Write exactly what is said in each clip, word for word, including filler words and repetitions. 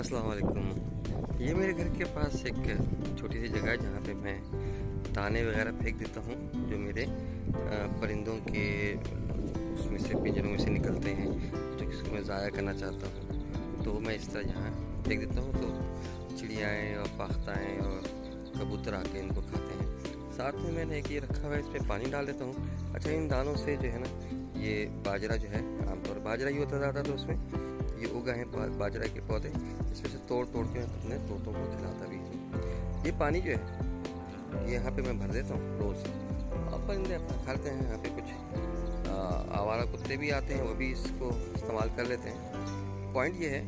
अस्सलाम वालेकुम। ये मेरे घर के पास एक छोटी सी जगह है जहाँ पे मैं दाने वगैरह फेंक देता हूँ जो मेरे परिंदों के उसमें से पिंजरों में से निकलते हैं, तो किसको मैं ज़ाया करना चाहता हूँ तो मैं इस तरह यहाँ फेंक देता हूँ। तो चिड़ियाएँ और फाख्ताएँ और कबूतर आके इनको खाते हैं। साथ में मैंने एक ये रखा हुआ है, इस पर पानी डाल देता हूँ। अच्छा, इन दानों से जो है ना, ये बाजरा जो है, आमतौर पर बाजरा ही होता ज़्यादा, तो उसमें ये उगा है बाजरा के पौधे, इसमें से तोड़ तोड़ के मैं अपने तोतों को खिलाता भी हूँ। ये पानी जो है ये यहाँ पे मैं भर देता हूँ रोज़, और परिंदे अपना खाते हैं। यहाँ पे कुछ आवारा कुत्ते भी आते हैं, वो भी इसको इस्तेमाल कर लेते हैं। पॉइंट ये है,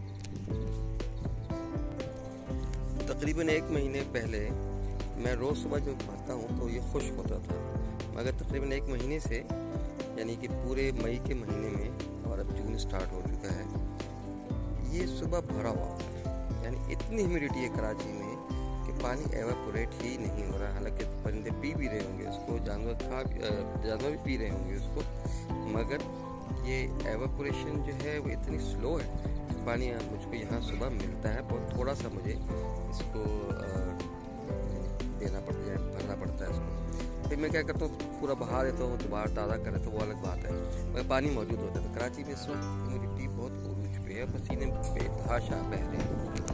तकरीबन एक महीने पहले मैं रोज़ सुबह जो भरता हूँ तो ये खुश्क होता था, मगर तकरीबन एक महीने से, यानी कि पूरे मई के महीने में, और अब जून स्टार्ट हो चुका है, ये सुबह भरा हुआ है। यानी इतनी ह्यूमिडिटी है कराची में कि पानी एवापोरेट ही नहीं हो रहा। हालांकि परिंदे पी भी रहे होंगे उसको, जानवर खा जानवर भी पी रहे होंगे उसको, मगर ये एवापोरेशन जो है वो इतनी स्लो है। पानी मुझको यहाँ सुबह मिलता है, बहुत थोड़ा सा मुझे इसको देना पड़ता है, भरना पड़ता है इसको। फिर मैं क्या करता हूँ, पूरा बहा देता हूँ, दोबारा ताज़ा कर देता हूँ, वो अलग बात है, मगर पानी मौजूद होता है। तो कराची में इस वक्त ह्यूमिडिटी बहुत उरूज पे है, पसीने बेतहाशा बह रहे हैं।